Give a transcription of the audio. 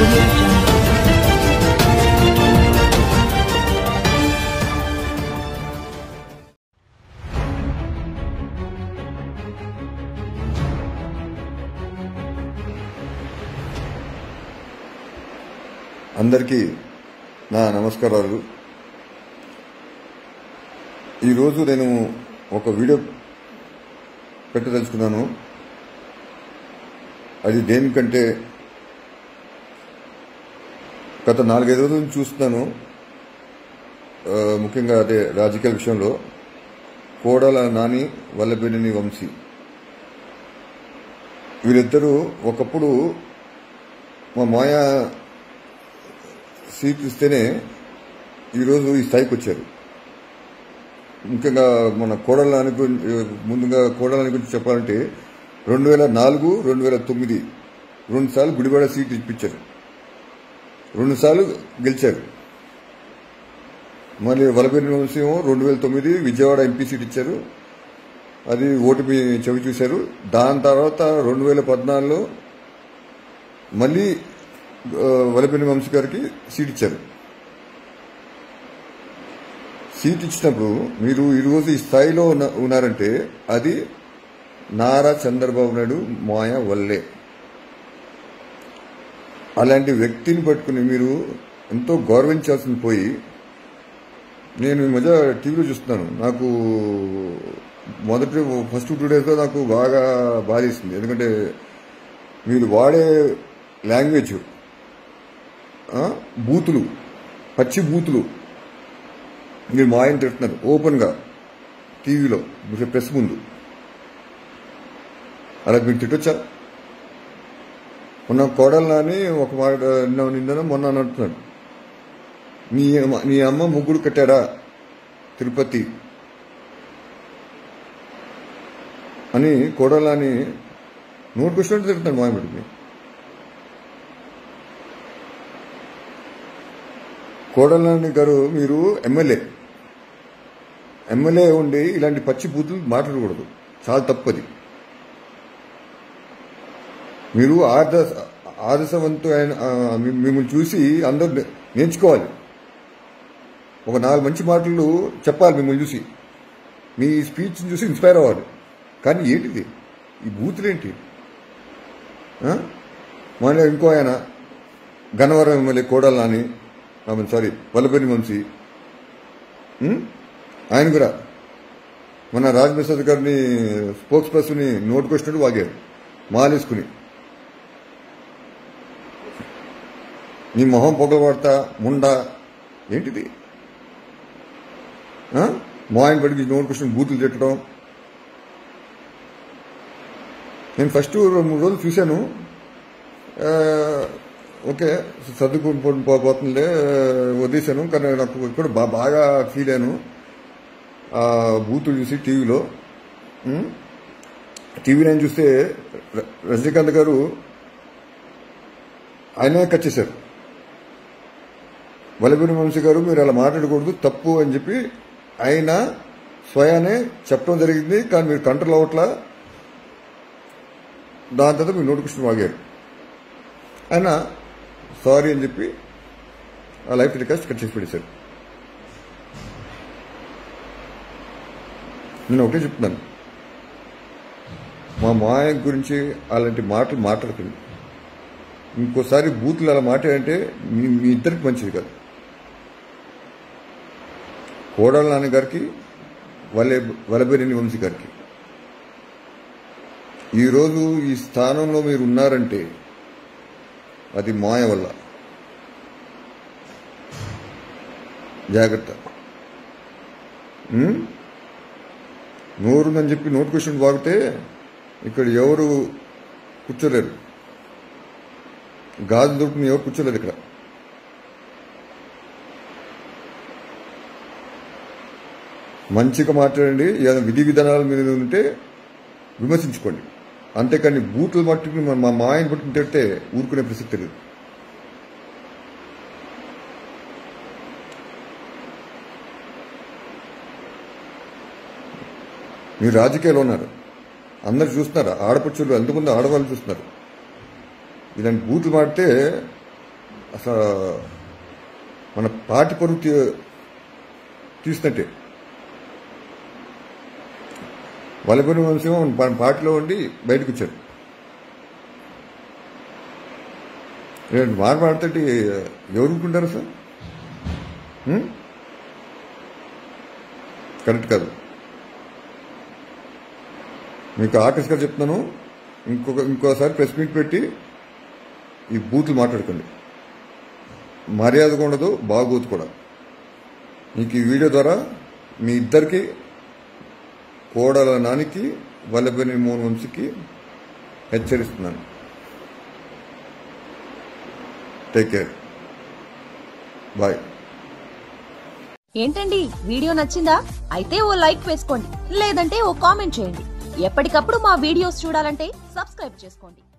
audio jungle. అందరికీ నా నమస్కారాలు. ఈరోజు నేను ఒక వీడియో పెట్టదలుచుకున్నాను. అది దేనికంటే గత 4-5 రోజుల నుంచి చూస్తున్నాను, ముఖ్యంగా అదే రాజకీయాల విషయంలో కోడల నాని, వల్లభనేని వంశీ వీరిద్దరూ ఒకప్పుడు మా మాయ సీట్ ఇస్తేనే ఈరోజు ఈ స్థాయికి వచ్చారు. ముఖ్యంగా మన కోడలని ముందుగా కోడలని గురించి చెప్పాలంటే 2004, 2009 2 సార్లు గుడివాడ సీట్ ఇప్పించారు, 2 సార్లు గెలిచారు. మళ్ళీ వల్లభనేని వంశీ 2009 విజయవాడ ఎంపీ సీట్ ఇచ్చారు, అది ఓటమి చెవి చూశారు. దాని తర్వాత 2014లో మళ్ళీ వల్లభనేని వంశీ గారికి సీట్ ఇచ్చారు. సీట్ ఇచ్చినప్పుడు మీరు ఈరోజు ఈ స్థాయిలో ఉన్నారంటే అది నారా చంద్రబాబు నాయుడు మాయ వల్లే. అలాంటి వ్యక్తిని పట్టుకుని మీరు ఎంతో గౌరవించాల్సింది పోయి, నేను ఈ మధ్య టీవీలో చూస్తున్నాను, నాకు ఫస్ట్ 2 డేస్లో నాకు బాగా బాధేసింది. ఎందుకంటే మీరు వాడే లాంగ్వేజ్, బూతులు, పచ్చి బూతులు, మీరు మా ఆయన తిడుతున్నారు ఓపెన్గా టీవీలో ప్రెస్ ముందు. అలా మీరు తిట్టొచ్చా? మొన్న కోడలని ఒక మాట నిన్న మొన్న అంటున్నాడు, నీ అమ్మ ముగ్గురు కట్టాడా తిరుపతి అని కోడలని నోటుకొచ్చినట్టు తిడుతున్నాడు మాయబడికి. కోడలని గారు మీరు ఎమ్మెల్యే ఉండి ఇలాంటి పచ్చి బూతులు మాట్లాడకూడదు, చాలా తప్పది. మీరు ఆదర్శవంతమైన మిమ్మల్ని చూసి అందరూ నేర్చుకోవాలి. ఒక 4 మంచి మాటలు చెప్పాలి మిమ్మల్ని చూసి, మీ స్పీచ్ని చూసి ఇన్స్పైర్ అవ్వాలి. కానీ ఏంటిది ఈ బూతులేంటి? మళ్ళీ ఇంకో ఆయన గన్నవరం ఎమ్మెల్యే కోడలని, వల్లభనేని వంశీ, ఆయన కూడా మన రాజప్రసాద్ గారిని స్పోక్స్ పర్సన్ని నోటుకొచ్చినట్టు వాగారు మాలేసుకుని. నీ మొహం పొగలబడతా ముండా ఏంటిది? మా ఆయన పడికి నోటుకొచ్చిన బూతులు తిట్టడం. నేను ఫస్ట్ 2-3 రోజులు చూశాను, ఓకే సర్దుకుని పోతుందే వదిలేశాను. కానీ నాకు ఇక్కడ బాగా ఫీల్ అయ్యాను ఆ బూతులు చూసి టీవీలో. టీవీ 9 చూస్తే రజనీకాంత్ గారు ఆయనే కట్ చేశారు. వల్లభనేని వంశీ గారు మీరు అలా మాట్లాడకూడదు, తప్పు అని చెప్పి ఆయన స్వయానే చెప్పడం జరిగింది. కానీ మీరు కంట్రోల్ అవ్వట్లా. దాని తర్వాత మీరు నోటిఫికేషన్ వాగారు. ఆయన సారీ అని చెప్పి ఆ లైఫ్ టెలికాస్ట్ కట్ చేసి పెట్టేశారు. నేను ఒకటే చెప్తున్నాను, మా మాయ గురించి అలాంటి మాటలు మాట్లాడుతుంది. ఇంకోసారి బూతులు అలా మాట్లాడంటే మీ ఇద్దరికి మంచిది కాదు. కోడల నాన్నగారికి, వల్లభనేని వంశీ గారికి ఈరోజు ఈ స్థానంలో మీరు ఉన్నారంటే అది మాయ వల్ల. జాగ్రత్త. నోరుందని చెప్పి నోటిఫికేషన్ వాగితే ఇక్కడ ఎవరు కూర్చోలేరు, గాజు దొరుకుని ఎవరు కూర్చోలేదు ఇక్కడ. మంచిగా మాట్లాడండి, ఏదైనా విధి విధానాల మీద ఉంటే విమర్శించుకోండి, అంతేకాని బూతులు పట్టుకుని మా మాయని పట్టుకుని తిడితే ఊరుకునే ప్రసక్తి లేదు. మీరు రాజకీయాలు ఉన్నారు, అందరు చూస్తున్నారు, ఆడపడుచులు ఎంతమంది ఆడవాళ్ళు చూస్తున్నారు. ఇలాంటి బూతులు మాడితే అసలు మన పార్టీ పరువు తీసినట్టే. వల్లభనేని వంశం మన పార్టీలో ఉండి బయటకు వచ్చారు. మాట్లాడితే ఎవరు ఊరుకుంటారు సార్? కరెక్ట్ కాదు. మీకు ఆకస్గా చెప్తున్నాను, ఇంకోసారి ప్రెస్ మీట్ పెట్టి ఈ బూతులు మాట్లాడుకోండి. మర్యాదగా ఉండదు, బాగోదు కూడా. మీకు ఈ వీడియో ద్వారా మీ ఇద్దరికి, కోడల నానికి, వల్లభనేని మోహన్ వంశీకి హెచ్చరిస్తున్నాను. Take care, bye. ఏంటండి, వీడియో నచ్చిందా? అయితే ఓ లైక్ వేసుకోండి, లేదంటే ఓ కామెంట్ చేయండి. ఎప్పటికప్పుడు మా వీడియోస్ చూడాలంటే సబ్స్క్రైబ్ చేసుకోండి.